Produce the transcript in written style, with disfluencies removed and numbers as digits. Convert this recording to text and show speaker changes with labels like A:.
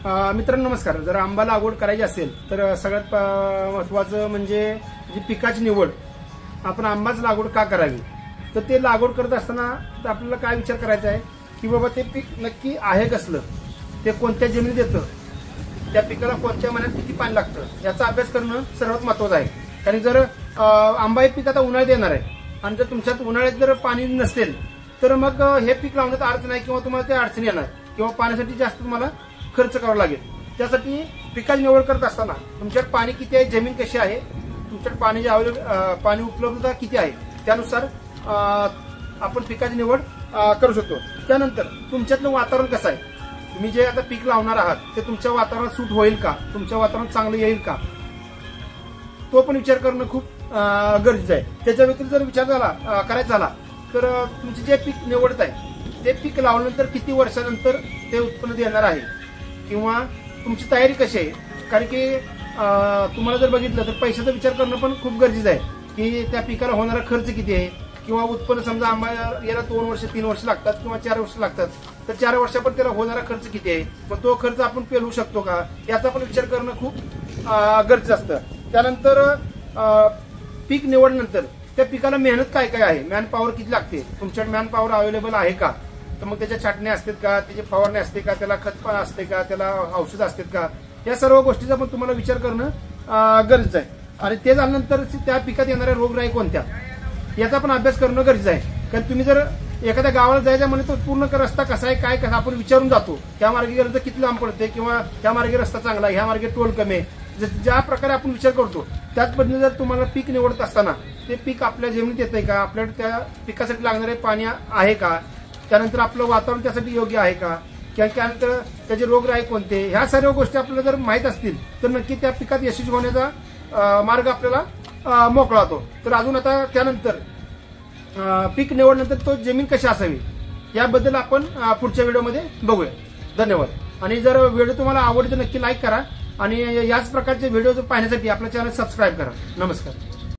A: मित्रांनो नमस्कार. जर आंबा लागवड करायची असेल तर सगळ्यात महत्त्वाचं म्हणजे जी पिकाची निवड. आपण आंबाच लागवड का करावी, तर ते लागवड करत असताना तर आपल्याला काय विचार करायचा आहे की बाबा ते पीक नक्की आहे कसलं, ते कोणत्या जमिनीत येतं, त्या पिकाला कोणत्या महिन्यात किती पाणी लागतं याचा अभ्यास करणं सर्वात महत्त्वाचं आहे. कारण जर आंबा हे पीक आता उन्हाळ्यात येणार आहे आणि जर तुमच्यात उन्हाळ्यात जर पाणी नसेल तर मग हे पीक लावण्यात अर्थ नाही किंवा तुम्हाला ते अडचणी येणार किंवा पाण्यासाठी जास्त तुम्हाला खर्च करावा लागेल. त्यासाठी पिकाची निवड करत असताना तुमच्यात पाणी किती आहे, जमीन कशी आहे, तुमच्यात पाण्याची पाणी उपलब्धता किती आहे त्यानुसार आपण पिकाची निवड करू शकतो. त्यानंतर तुमच्यातलं वातावरण कसं आहे, तुम्ही जे आता पीक लावणार आहात ते तुमच्या वातावरणात सूट होईल का, तुमच्या वातावरणात चांगलं येईल का, तो पण विचार करणं खूप गरजेचं आहे. त्याच्या व्यतिरिक्त जर विचार करायचा झाला तर तुमचे जे पीक निवडत आहे ते पीक लावल्यानंतर किती वर्षानंतर ते उत्पन्न देणार आहे किंवा तुमची तयारी कशी आहे. कारण की तुम्हाला जर बघितलं तर पैशाचा विचार करणं पण खूप गरजेचं आहे की त्या पिकाला होणारा खर्च किती आहे किंवा उत्पन्न समजा आंबा याला 2 वर्ष 3 वर्ष लागतात किंवा 4 वर्ष लागतात तर 4 वर्षापर्यंत त्याला होणारा खर्च किती आहे, मग तो खर्च आपण पेलू शकतो का याचा पण विचार करणं खूप गरजेचं असतं. त्यानंतर पीक निवडल्यानंतर त्या पिकाला मेहनत काय काय आहे, मॅन पॉवर किती लागते, तुमच्याकडे मॅन पॉवर अवेलेबल आहे का, तर मग त्याच्या छाटण्या असतात का, त्याची फवारणी असते का, त्याला खत असते का, त्याला औषध असतात का, या सर्व गोष्टीचा पण तुम्हाला विचार करणं गरजेचं आहे. आणि ते झाल्यानंतर त्या पिकात येणाऱ्या रोगराई कोणत्या याचा पण अभ्यास करणं गरजेचं आहे. कारण तुम्ही जर एखाद्या गावाला जायचं म्हणजे तो पूर्ण रस्ता कसा आहे काय कसा आपण विचारून जातो, त्या मार्गे गेलं तर किती लांब पडते किंवा त्या मार्गे रस्ता चांगला आहे, ह्या मार्गे टोल कमी आहे, ज्या प्रकारे आपण विचार करतो त्याच पद्धतीने जर तुम्हाला पीक निवडत असताना ते पीक आपल्या जमिनीत येतंय का, आपल्याकडे त्या पिकासाठी लागणारे पाणी आहे का, त्यानंतर आपलं वातावरण त्यासाठी योग्य आहे का, किंवा त्यानंतर त्याचे रोगराई कोणते, ह्या सर्व गोष्टी आपल्याला जर माहीत असतील तर नक्की त्या पिकात यशस्वी होण्याचा मार्ग आपल्याला मोकळा होतो. तर अजून आता त्यानंतर पीक निवडल्यानंतर तो जमीन कशी असावी याबद्दल आपण पुढच्या व्हिडिओमध्ये बघूया. धन्यवाद. आणि जर व्हिडिओ तुम्हाला आवडतो नक्की लाईक करा आणि याच प्रकारचे व्हिडिओ पाहण्यासाठी आपलं चॅनल सबस्क्राईब करा. नमस्कार.